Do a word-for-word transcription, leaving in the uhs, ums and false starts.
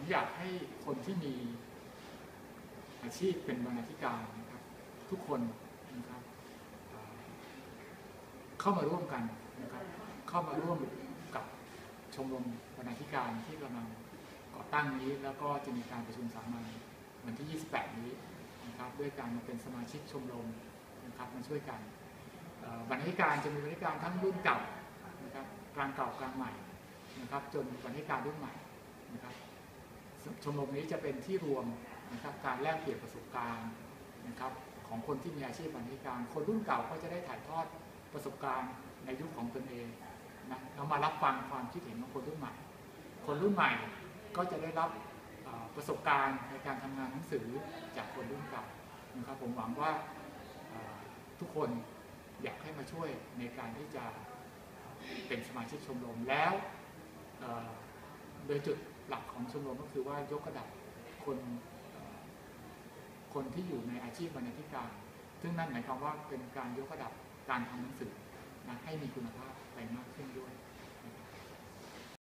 อยากให้คนที่มีอาชีพเป็นบรรณาธิการนะครับทุกคนนะครับเข้ามาร่วมกันนะครับเข้ามาร่วมกับชมรมบรรณาธิการที่กำลังก่อตั้งนี้แล้วก็จะมีการประชุมสามัญวันที่ยี่สิบแปดนี้นะครับด้วยการมาเป็นสมาชิกชมรมนะครับมาช่วยกันบรรณาธิการจะมีบรรณาธิการทั้งรุ่นเก่านะครับกลางเก่ากลางใหม่นะครับจนบรรณาธิการรุ่นใหม่นะครับชมรมนี้จะเป็นที่รวมนะครับการแลกเปลี่ยนประสบการณ์นะครับของคนที่มีอาชีพบรรณาธิการคนรุ่นเก่าก็จะได้ถ่ายทอดประสบการณ์ในยุคของตนเองนะแล้วมารับฟังความคิดเห็นของคนรุ่นใหม่คนรุ่นใหม่ก็จะได้รับประสบการณ์ในการทำงานหนังสือจากคนรุ่นเก่านะครับผมหวังว่าทุกคนอยากให้มาช่วยในการที่จะเป็นสมาชิกชมรมแล้วโดยจุดหลักของชมรมก็คือว่ายกระดับคนคนที่อยู่ในอาชีพบรรณาธิการซึ่งนั่นหมายความว่าเป็นการยกระดับการทำหนังสือนะให้มีคุณภาพไปมากขึ้น